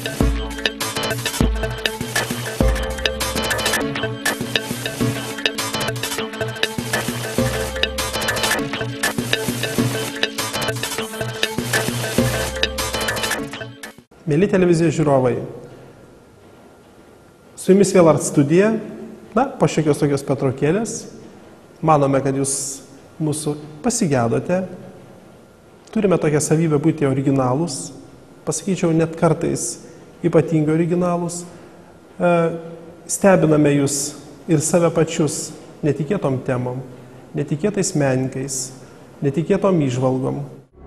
Mėly televizijos žiūrovai, su jumis vėl Art Studija, po šiokios tokios pertraukėlės. Manome, kad jūs mūsų pasigėdote. Turime tokią savybę būti originalūs, pasakyčiau, net kartais ypatingai originalūs. Stebiname jūs ir save pačius netikėtom temom, netikėtais menininkais, netikėtom įžvalgom.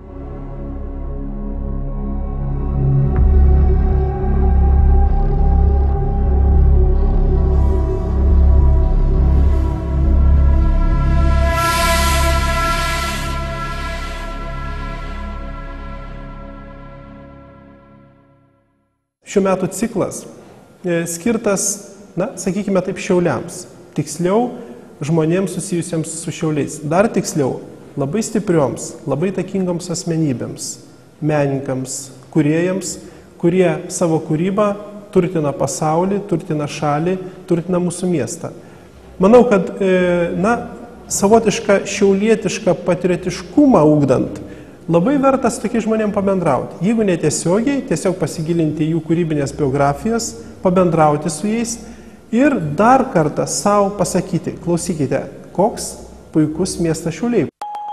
Šių metų ciklas skirtas, sakykime taip, šiauliams. Tiksliau, žmonėms susijusiems su šiauliais. Dar tiksliau, labai stiprioms, labai takingoms asmenybėms, menininkams, kūrėjams, kurie savo kūrybą turtina pasaulį, turtina šalį, turtina mūsų miestą. Manau, kad savotišką šiaulietišką patriotiškumą ugdant, labai vertas tokiais žmonėms pabendrauti. Jeigu netiesiogiai, tiesiog pasigilinti jų kūrybinės biografijas, pabendrauti su jais ir dar kartą savo pasakyti, klausykite, koks puikus miestas Šiauliai.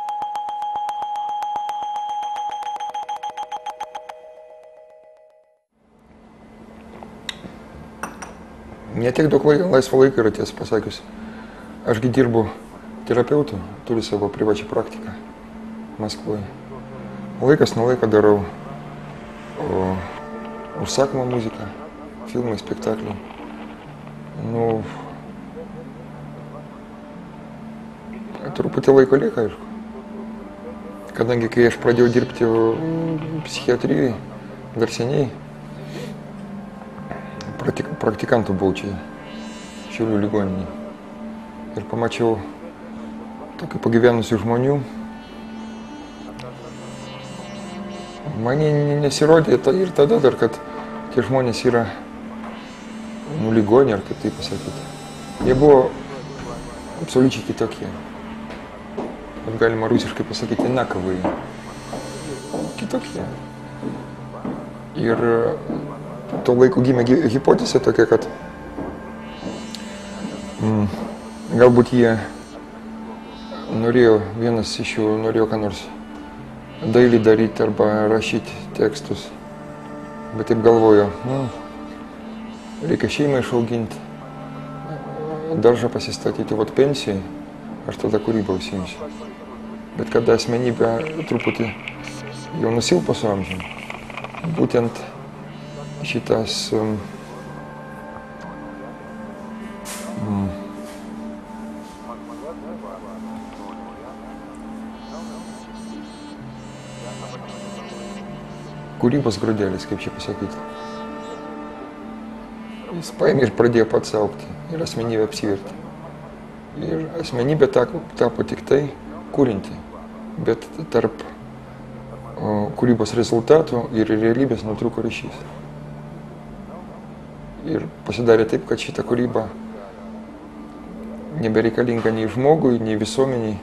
Ne tiek daug laisvo laiko yra, tiesą pasakius. Ašgi dirbu terapeutu, turiu savo privačią praktiką Maskvoje. Laikas nuo laiko darau užsakomą muziką, filmai, spektakliai. Truputį laiko lieka, aišku. Kadangi kai aš pradėjau dirbti psichiatrijai, dar seniai, praktikantų buvau čia, Šiaulių ligoninėje. Ir pamačiau tokių pagyvenusių žmonių. Man nesirodė ir tada dar, kad tie žmonės yra ligoniai, ar kaip tai pasakyti. Jie buvo absoliučiai kitokie. Galima rusiškai pasakyti, nakavai. Kitokie. Ir tuo laiku gimė hipotezė tokia, kad galbūt jie norėjo, vienas iš jų norėjo ką nors dailį daryti arba rašyti tekstus. Bet taip galvojo, reikia šeimą išauginti, daržą pasistatyti, pensijai, aš tada kūrybą užsiimsiu. Bet kada asmenybė truputį jau nusilpo su amžiumi, būtent šitas kūrybos grūdelis, kaip čia pasakyti. Jis paėmė ir pradėjo pats augti, ir asmenybė apsivertė. Ir asmenybė tapo tik tai kūrinti, bet tarp kūrybos rezultatų ir realybės nutrūko ryšys. Ir pasidarė taip, kad šita kūryba nebereikalinga nei žmogui, nei visuomeniai.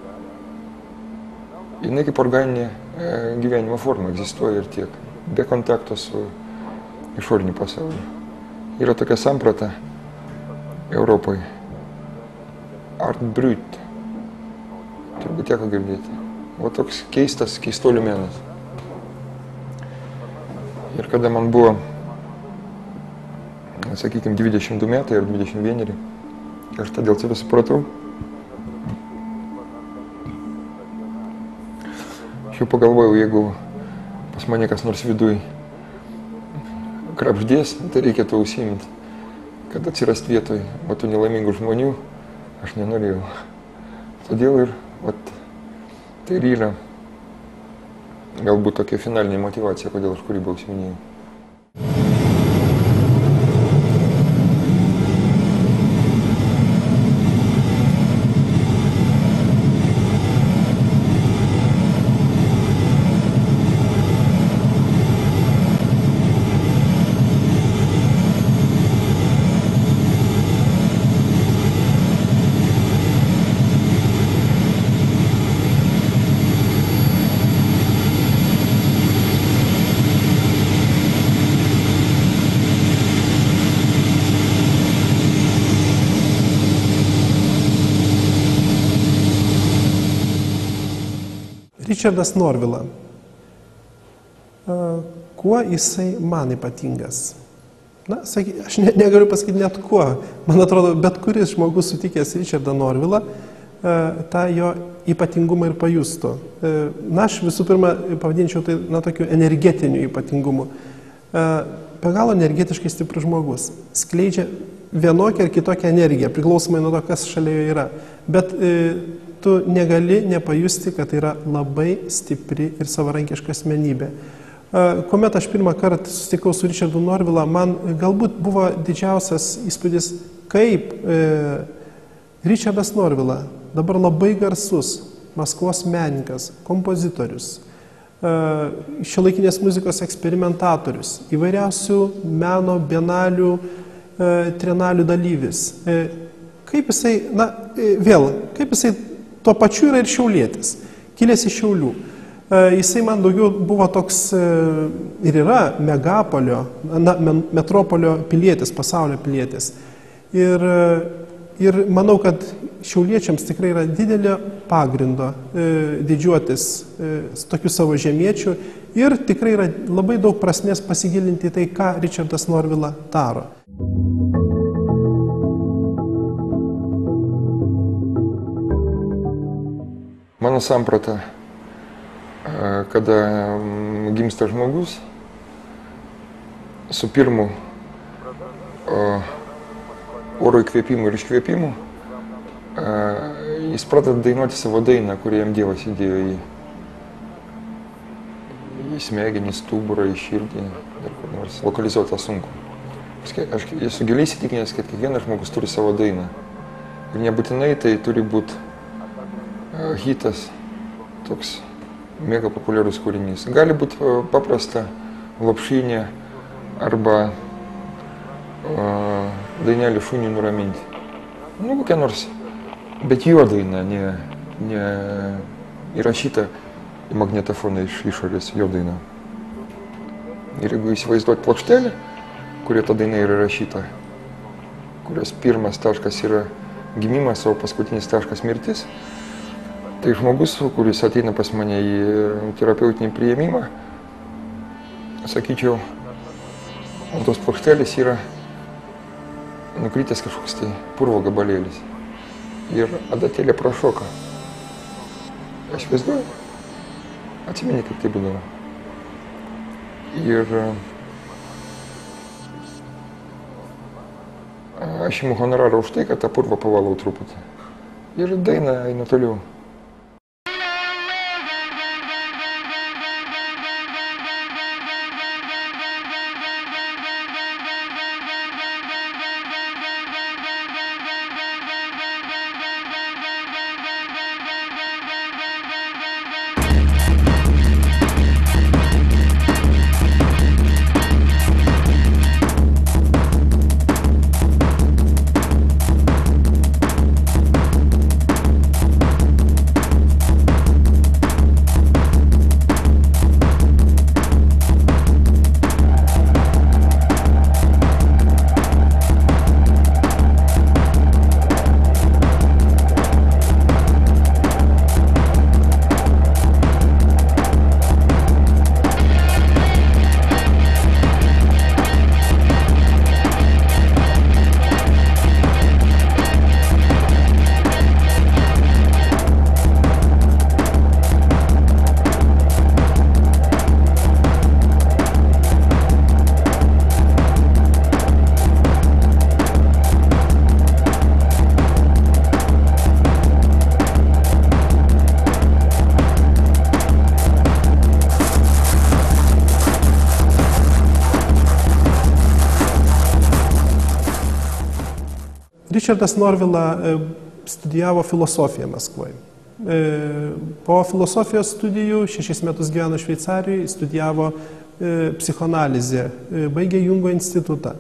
Jinai kaip organinė gyvenimo forma egzistuoja ir tiek, be kontakto su išoriniu pasauliu. Yra tokia samprata Europoje. Art brut. Turbūt teko girdėti. O toks keistas, keistuolių menas. Ir kada man buvo, sakykime, 22 metai ar 21, aš tą dėl savęs supratau. Aš jau pagalvojau, jeigu pas mane kas nors viduj krapždės, tai reikėtų užsiimti, kad atsirast vietoj tų nelaimingų žmonių, aš nenorėjau. Todėl ir tai ir yra galbūt tokia finalinė motyvacija, kodėl aš kūrybą užsiiminėjau. Richardas Norvila. Kuo jisai man ypatingas? Na, aš negaliu pasakyti net kuo. Man atrodo, bet kuris žmogus sutikęs Richardą Norvilą, tą jo ypatingumą ir pajustų. Na, aš visų pirma pavadinčiau tai tokiu energetiniu ypatingumu. Be galo energetiškai stiprus žmogus. Skleidžia vienokią ar kitokią energiją, priklausomai nuo to, kas šalia jo yra. Bet tu negali nepajusti, kad tai yra labai stipri ir savarankiška asmenybė. Kuomet aš pirmą kartą susitikau su Richardu Norvila, man galbūt buvo didžiausias įspūdis, kaip Richardas Norvila, dabar labai garsus Maskvos menininkas, kompozitorius, šiuolaikinės muzikos eksperimentatorius, įvairiausių meno bienalių, trienalių dalyvis. Kaip jisai, kaip jisai tuo pačiu yra ir šiaulietis, kilęs iš Šiaulių. Jisai man daugiau buvo toks ir yra megapolio, metropolio pilietis, pasaulio pilietis. Ir manau, kad šiauliečiams tikrai yra didelio pagrindo didžiuotis tokiu savo žemiečiu ir tikrai yra labai daug prasmės pasigilinti tai, ką Richardas Norvila daro. Mano samprata, kada gimsta žmogus, su pirmu oro įkvėpimu ir iškvėpimu, jis pradeda dainuoti savo dainą, kurią jam Dievas įdėjo į smegenį, stuburą, į širdį, ir kur nors lokalizuoti tą sunku. Aš esu giliai įsitikinęs, kad kiekvienas žmogus turi savo dainą. Ir nebūtinai tai turi būti hitas, toks mega populiarus kūrinys. Gali būti paprasta lopšinė arba dainelė šunį nuraminti. Nu, kokia nors, bet jo daina, ne įrašyta į magnetofoną iš išorės, jo daina. Ir jeigu įsivaizduoti plokštelę, kurie ta daina yra rašyta, kurios pirmas taškas yra gimimas, o paskutinis taškas mirtis, tai žmogus, kuris ateina pas mane į terapeutinį priėmimą, sakyčiau, ant tos plokštelės yra nukritęs kažkoks tai purvo gabalėlis. Ir adatėlė prašoka. Aš vaizduoju, atsimeni, kaip tai būdavo. Ir aš imu honorarą už tai, kad tą purvą pavalau truputį. Ir daina eina toliau. Richardas Norvila studijavo filosofiją Maskvoje. Po filosofijos studijų 6 metus gyveno Šveicarijoje, studijavo psichoanalizę, baigė Jungo institutą.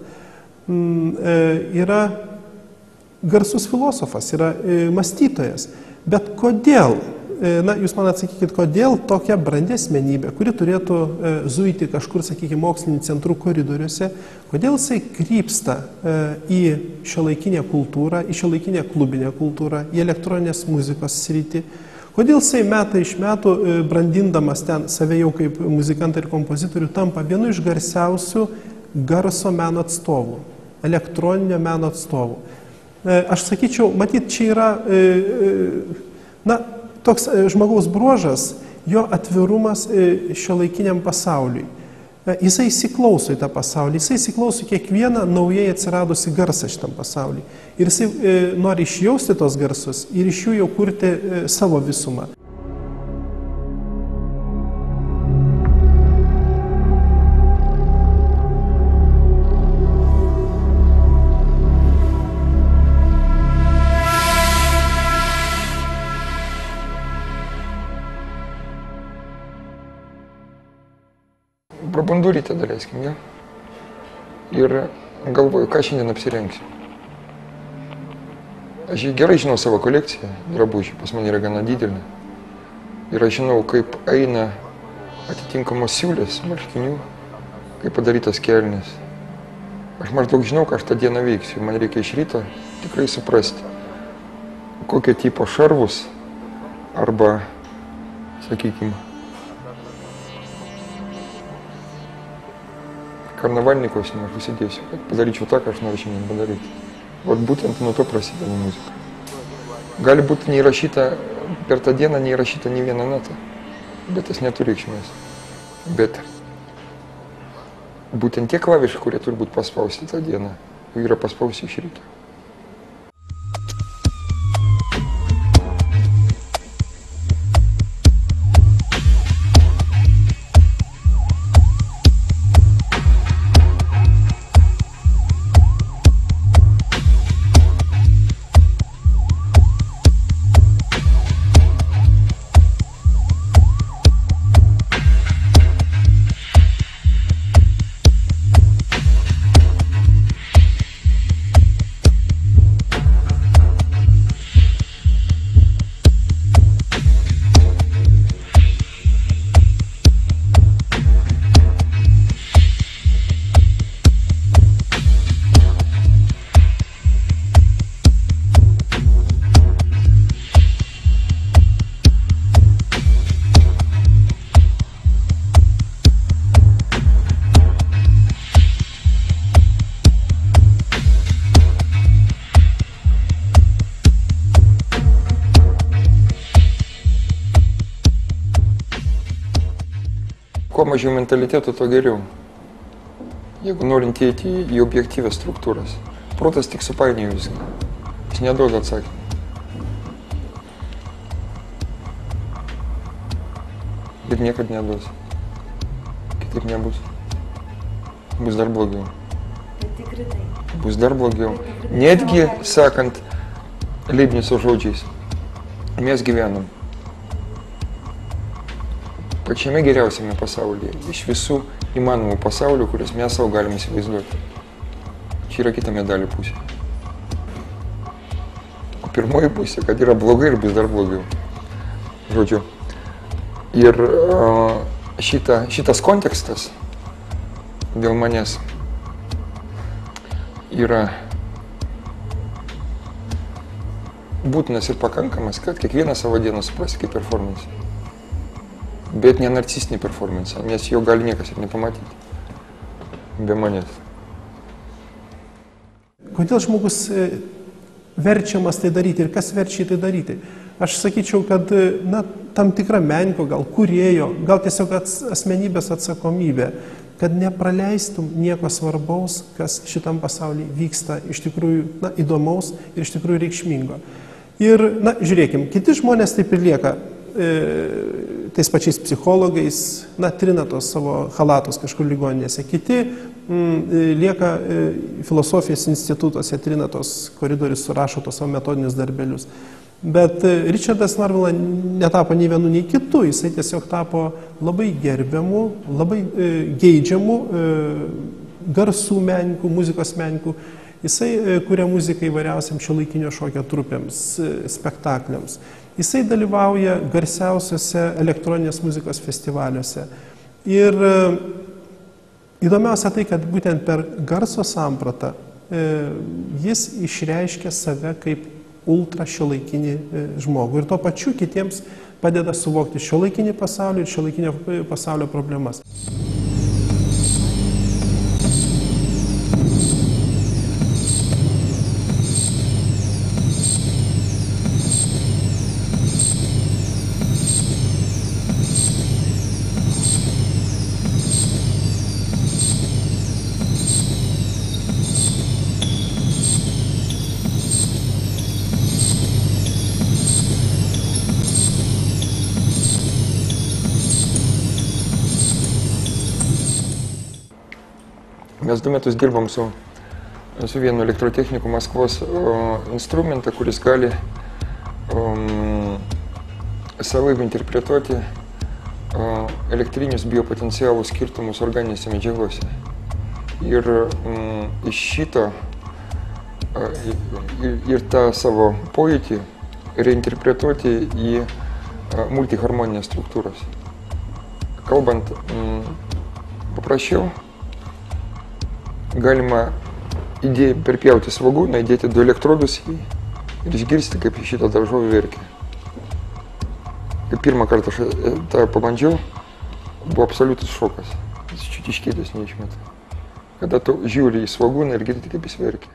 Yra garsus filosofas, yra mąstytojas. Bet kodėl, jūs man atsakykit, kodėl tokia brandi asmenybė, kuri turėtų zuiti kažkur, sakykime, mokslinių centrų koridoriuose, kodėl jisai krypsta į šiuolaikinę kultūrą, į šiuolaikinę klubinę kultūrą, į elektroninės muzikos sritį, Kodėl jisai metai iš metų, brandindamas ten save jau kaip muzikantą ir kompozitorių, tampa vienu iš garsiausių garso meno atstovų, elektroninio meno atstovų. Aš sakyčiau, matyt, čia yra toks žmogaus bruožas, jo atvirumas šiuolaikiniam pasauliui. Jisai įsiklauso į tą pasaulį, jisai įsiklauso kiekvieną naujai atsiradusi garsą šitam pasauliui. Ir jisai nori išjausti tos garsus ir iš jų jau kurti savo visumą. Prabundu ryte daleiskim, jo. Ir galvoju, ką šiandien apsirengsiu. Aš gerai žinau savo kolekciją drabužių, pas mane yra gana didelė. Ir aš žinau, kaip eina atitinkamos siūlės, marškinių, kaip padarytos kelnės. Aš maždaug žinau, ką aš tą dieną veiksiu. Man reikia iš ryto tikrai suprasti, kokio tipo šarvus arba, sakykime, karnavaliniai kostiumai aš užsidėsiu, kad padaryčiau tą, ką aš noriu šiandien padaryti. Vat būtent nuo to prasideda muzika. Gali būti neįrašyta, per tą dieną neįrašyta nei viena nata, bet tas neturi reikšmės. Bet būtent tie klavišai, kurie turi būti paspausti tą dieną, jau yra paspausti iš ryto. Kuo mažiau mentaliteto, to geriau. Jeigu norint įeiti į objektyvias struktūras, protas tik supainioja viską. Jis neduoda atsakymą. Ir niekad neduos. Kitaip nebus. Bus dar blogiau. Bus dar blogiau. Netgi, sakant Leibnico žodžiais, mes gyvenam pačiame geriausiame pasaulyje, iš visų įmanomų pasaulių, kurias mes savo galim įsivaizduoti. Čia yra kita medalio pusė. O pirmoji pusė, kad yra blogai ir bus dar blogiau. Žodžiu. Ir šitas kontekstas dėl manęs yra būtinas ir pakankamas, kad kiekvieną savo dieną suprasti kaip performansą. Bet ne narcistinį performansą, nes jo gali niekas ir nepamatyti be manęs. Kodėl žmogus verčiamas tai daryti ir kas verčia tai daryti? Aš sakyčiau, kad tam tikra menininko, gal kūrėjo, gal tiesiog asmenybės atsakomybė, kad nepraleistum nieko svarbaus, kas šitam pasaulyje vyksta iš tikrųjų įdomaus ir iš tikrųjų reikšmingo. Ir, žiūrėkim, kiti žmonės taip ir lieka tais pačiais psichologais, trina tos savo halatus kažkur ligoninėse. Kiti lieka filosofijos institutuose, trina tos koridorius, surašo tos savo metodinius darbelius. Bet Richardas Marvila netapo nei vienu, nei kitu. Jisai tiesiog tapo labai gerbiamu, labai geidžiamu garsų menininkų, muzikos menininkų. Jisai kuria muziką įvairiausiam šiuolaikinio šokio trupėms, spektakliams. Jisai dalyvauja garsiausiuose elektroninės muzikos festivaliuose. Ir įdomiausia tai, kad būtent per garso sampratą jis išreiškia save kaip ultra šiuolaikinį žmogų. Ir tuo pačiu kitiems padeda suvokti šiuolaikinį pasaulį ir šiuolaikinio pasaulio problemas. Mes 2 metus dirbam su vienu elektrotechniku Maskvos instrumentą, kuris gali savaip interpretuoti elektrinius biopotencialų skirtumus organinėse medžiagose. Ir iš šito ir tą savo pojūtį reinterpretuoti į multiharmoninės struktūras. Kalbant paprasčiau, galima idėją perpjauti svogūną, įdėti 2 elektrodus ir išgirsti, kaip šitą daržovę verkia. Kai pirmą kartą aš tą pabandžiau, buvo absoliutus šokas. Jis čiut iš kėdės neišmeta. Kada tu žiūri į svogūną ir girdi, kaip jis verkia.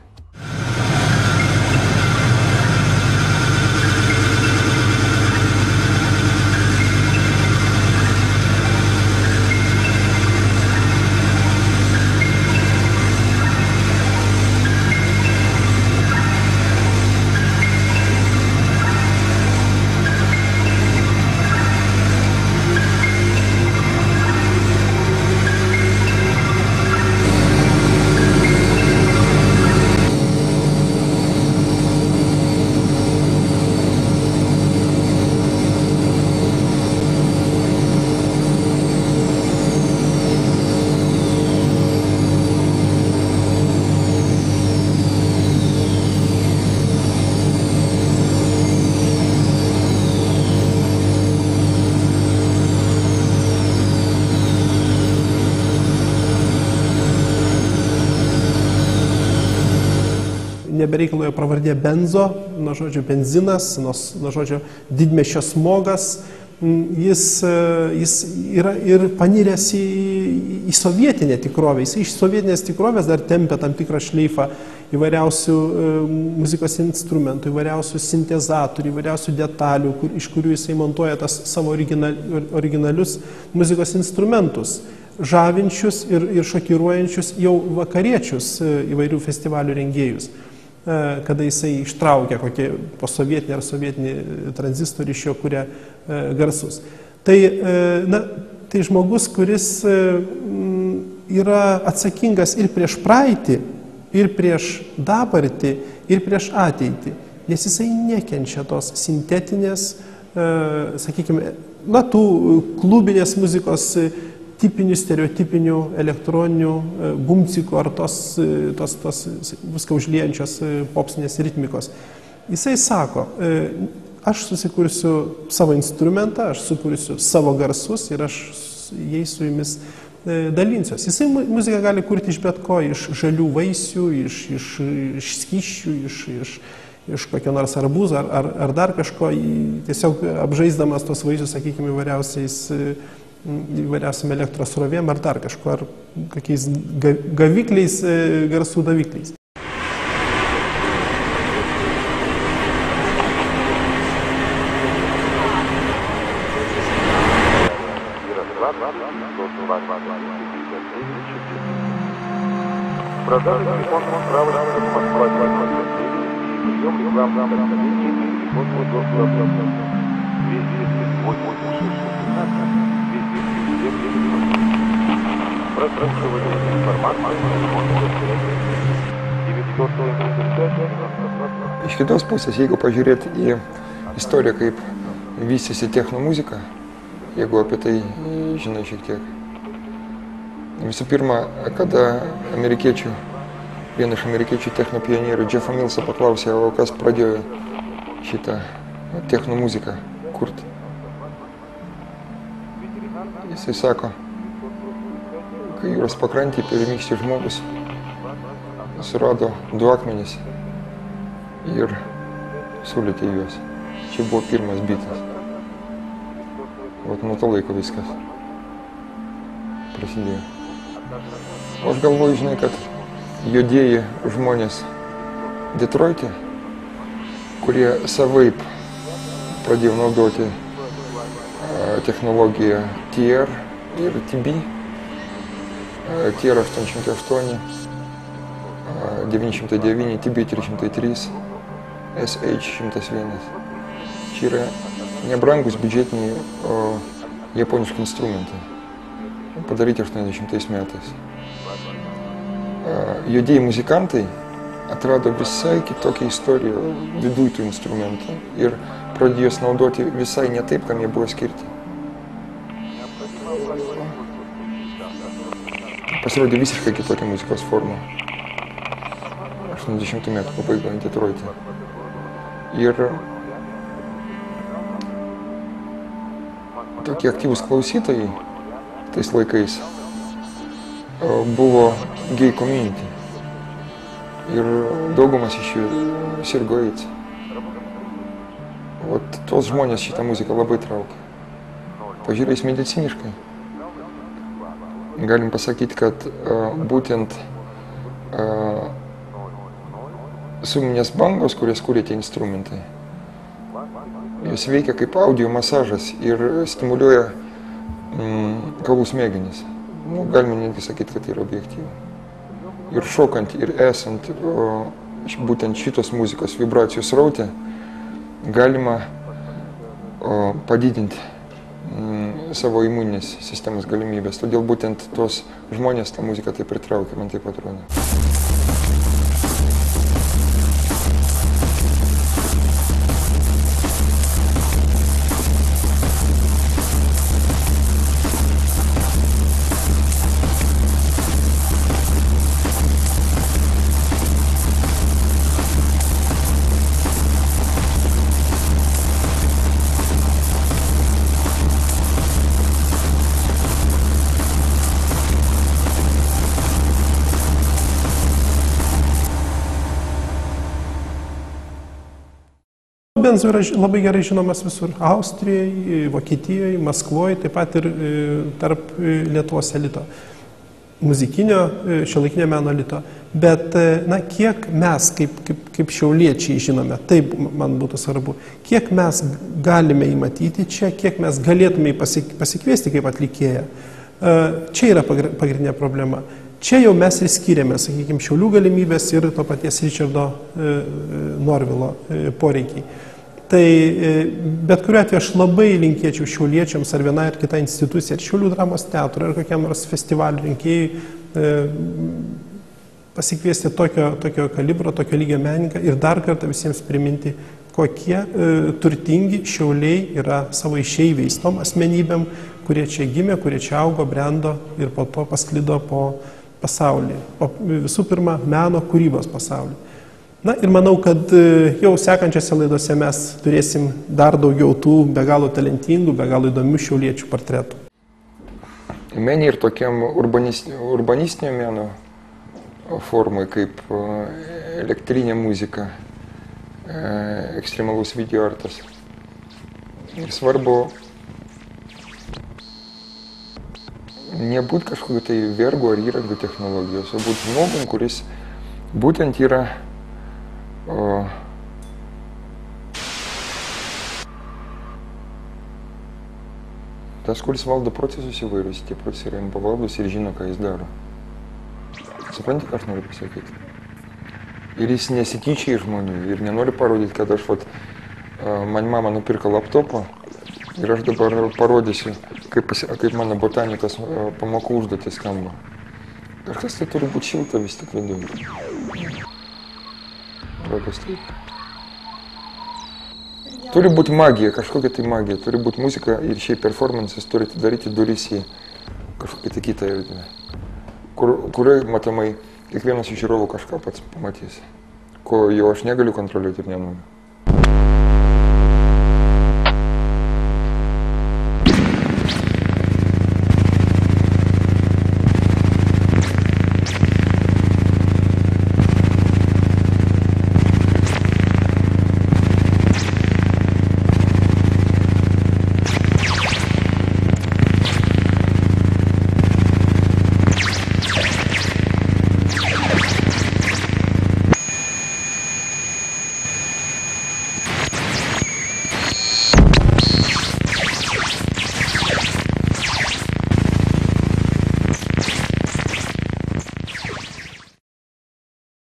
Nebereikaloje pravardė benzo, nuo žodžio benzinas, nuo žodžio didmiesčio smogas. Jis yra ir paniręs į sovietinę tikrovę. Jis iš sovietinės tikrovės dar tempia tam tikrą šleifą įvairiausių muzikos instrumentų, įvairiausių sintezatorių, įvairiausių detalių, iš kurių jisai montuoja tas savo originalius muzikos instrumentus, žavinčius ir šokiruojančius jau vakariečius įvairių festivalių rengėjus, kada jisai ištraukia kokį posovietinį ar sovietinį tranzistorių, iš jo kuria garsus. Tai žmogus, kuris yra atsakingas ir prieš praeitį, ir prieš dabartį, ir prieš ateitį, nes jisai nekenčia tos sintetinės, sakykime, tų klubinės muzikos tipinių, stereotipinių, elektroninių bumcikų ar tos viską užliejančios popsinės ritmikos. Jisai sako, aš susikursiu savo instrumentą, aš sukursiu savo garsus ir aš jais su jumis dalinsiuos. Jisai muziką gali kurti iš bet ko, iš žalių vaisių, iš skysčių, iš kokio nors arbūzo ar dar kažko, tiesiog apžaisdamas tos vaisius, sakykime, įvairiausiam elektros srovėm ar dar kažko, ar kokiais gavikliais, garsų davikliais. Iš kitos pusės, jeigu pažiūrėti į istoriją, kaip vystėsi techno muzika, jeigu apie tai žinai šiek tiek. Visų pirma, kada vienas iš amerikiečių techno pionierių Jeffo Millso paklausė, o kas pradėjo šitą techno muziką kurti. Jisai sako, kai jūros pakrantėje pirmykštis žmogus surado 2 akmenis ir sulėtė juos. Čia buvo pirmas bitas. Vat nuo to laiko viskas prasidėjo. O aš galvoju, žinai, kad juodieji žmonės Detroite, kurie savaip pradėjo naudoti technologiją TR ir TB, TR 808, 909, TB 303, SH 101. Čia yra nebrangus biudžetiniai japoniški instrumentai, padaryti 80 metais. Juodieji muzikantai atrado visai kitokią istoriją viduj tų instrumentų ir pradėjo jas naudoti visai ne taip, kam jie buvo skirti. Pasirodė visiškai kitokia muzikos forma 80 metų pabaigoje Detroite. Ir tokie aktyvūs klausytojai tais laikais buvo gay community. Ir daugumas iš jų sirgo AIDS. O tos žmonės šitą muziką labai traukia. Pažiūrėjus mediciniškai, galim pasakyti, kad būtent suminės bangos, kurias kūrė tie instrumentai, jos veikia kaip audio masažas ir stimuliuoja kaulų smegenis. Galime netgi sakyti, kad tai yra objektyvu. Ir šokant, ir esant būtent šitos muzikos vibracijų sraute, galima padidinti savo imuninės sistemos galimybės. Todėl būtent tos žmonės tą muziką taip pritraukia, man taip atrodo. Benzo yra labai gerai žinomas visur – Austrijoje, Vokietijoje, Maskvoje, taip pat ir tarp Lietuvos elito, muzikinio, šiuolaikinio meno elito. Bet kiek mes, kaip šiauliečiai žinome, taip man būtų svarbu, kiek mes galime įmatyti čia, kiek mes galėtume pasikviesti kaip atlikėją. Čia yra pagrindinė problema. Čia jau mes ir skiriame, sakykime, Šiaulių galimybės ir to paties Richardo Norvilo poreikiai. Tai bet kuriuo atveju aš labai linkėčiau šiauliečiams ar vienai ar kitai institucijai, ar Šiaulių dramos teatrui, ar kokiam nors festivalių rinkėjai pasikviesti tokio kalibro, tokio lygio menininką ir dar kartą visiems priminti, kokie turtingi Šiauliai yra savo išeiviais, tom asmenybėm, kurie čia gimė, kurie čia augo, brendo ir po to pasklido po pasaulį. O visų pirma, meno kūrybos pasaulį. Ir manau, kad jau sekančiose laidose mes turėsim dar daugiau tų be galo talentingų, be galo įdomių šiauliečių portretų. Mene ir tokiam urbanistinio meno formai, kaip elektrinė muzika, ekstremalus videoartas. Ir svarbu nebūt kažkokiu tai vergu ar įrankių technologijos, o būti žmogum, kuris būtent yra tas, kuris valdo procesus įvairius, tie procesai yra jam pavaldus ir žino, ką jis daro. Supranti, ką aš noriu pasakyti? Ir jis nesityčia iš žmonių ir nenori parodyti, kad aš man mama nupirko laptopą ir aš dabar parodysiu, kaip mano botanikos pamokų užduotis skamba. Kažkas tai turi būti šilta vis tik viduje. Turi būti magija, kažkokia tai magija, turi būti muzika ir šiaip performances turi daryti duris į kažkokią tai kitą erdvę, kurioje matomai kiekvienas iš žiūrovų kažką pats pamatys, ko jau aš negaliu kontroliuoti ir nenoriu.